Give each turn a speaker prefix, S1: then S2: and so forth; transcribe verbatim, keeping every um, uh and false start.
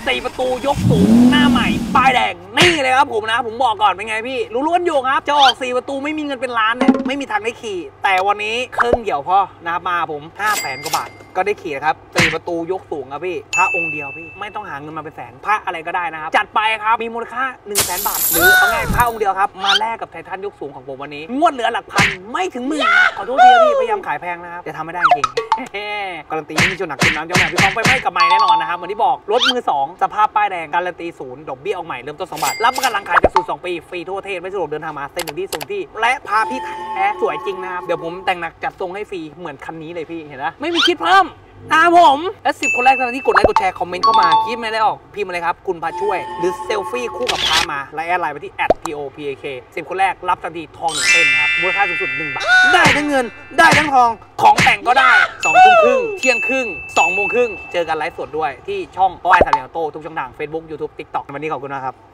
S1: สี่ประตูยกสูงหน้าใหม่ป้ายแดงนี่เลยครับผมนะผมบอกก่อนเป็นไงพี่รู้ล้วนอยู่ครับจะออกสี่ประตูไม่มีเงินเป็นล้านเนี่ยไม่มีทางได้ขี่แต่วันนี้เครื่องเดี่ยวพอนะครับมาผมห้าแสนกว่าบาทก็ได้ขี่ครับสี่ประตูยกสูงครับพี่พระองค์เดียวพี่ไม่ต้องหาเงินมาเป็นแสนพระอะไรก็ได้นะครับจัดไปครับมีมูลค่าหนึ่งแสนบาทหรือเอาง่ายพระองค์เดียวครับมาแลกกับไททันยกสูงของผมวันนี้งวดเหลือหลักพันไม่ถึงหมื่นขอโทษทีพี่พยายามขายแพงนะครับจะทำไม่ได้จริงการันตีมีชนหนักชนน้ำเจ้าแม่พี่ฟองไปไม่กับไม่แน่นอนนะครับเหมือนที่บอกรถมือสองสภาพป้ายแดงการันตีศูนย์ดอกเบี้ยออกใหม่เริ่มต้นสองบาทรับประกันหลังขายจากศูนย์สองปีฟรีทั่วประเทศไม่สะดวกเดินทางมาเซ็นถึงที่ส่งที่และพาพี่แท้สวยจริงนะครับเดี๋ยวผมแต่งหนักจัดทรงให้ฟรีเหมือนคันนี้เลยพี่เห็นไหมไม่มีคิดเพิ่มอ่าผมและสิบคนแรกที่กดไลค์กดแชร์คอมเมนต์เข้ามาคิดไม่ได้ออกพิมพ์มาเลยครับคุณพาช่วยหรือเซลฟี่คู่กับพามาและแอดไลน์ไปที่แอด พี โอ พี เอ เค สิบคนแรกรับทันทีทองหนึ่งเส้นครับมูลค่าสูงสุดหนึ่งบาทได้ทั้งเงินได้ทั้งทองของแต่งก็ได้สองทุ่มครึ่งเที่ยงครึ่งสองโมงครึ่งเจอกันไลฟ์สดด้วยที่ช่องป้ายสามเหลี่ยมโตทุกช่องทาง Facebook YouTube TikTok วันนี้ขอบคุณนะครับ